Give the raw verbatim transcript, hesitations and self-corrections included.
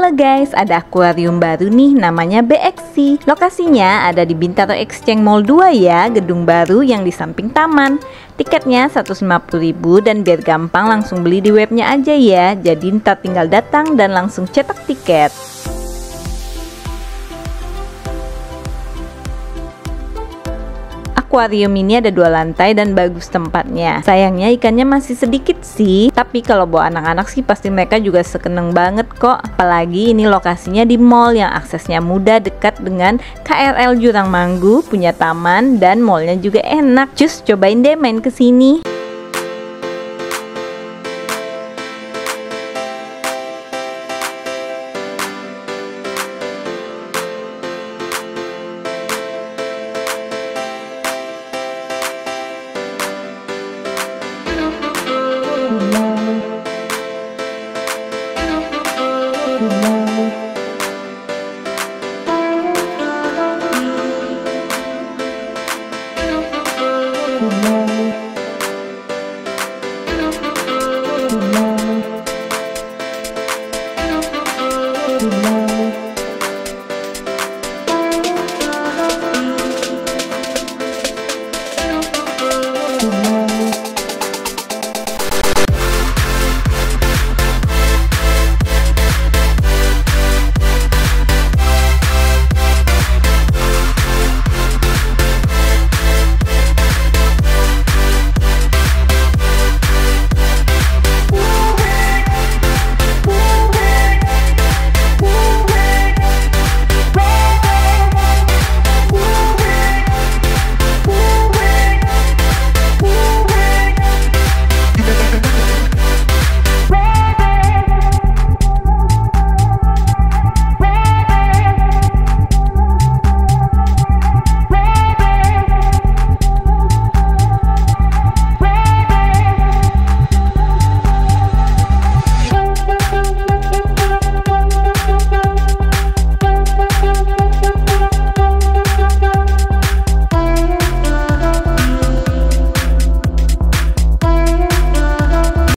Halo guys, ada akuarium baru nih namanya B X C. Lokasinya ada di Bintaro Exchange Mall dua ya, gedung baru yang di samping taman. Tiketnya seratus lima puluh ribu dan biar gampang langsung beli di webnya aja ya. Jadi ntar tinggal datang dan langsung cetak tiket. Akuarium ini ada dua lantai dan bagus tempatnya. Sayangnya ikannya masih sedikit sih, tapi kalau bawa anak-anak sih pasti mereka juga sekeneng banget kok. Apalagi ini lokasinya di mall yang aksesnya mudah, dekat dengan K R L Jurang Manggu, punya taman dan mallnya juga enak. Cus, cobain deh main ke sini. Thank you.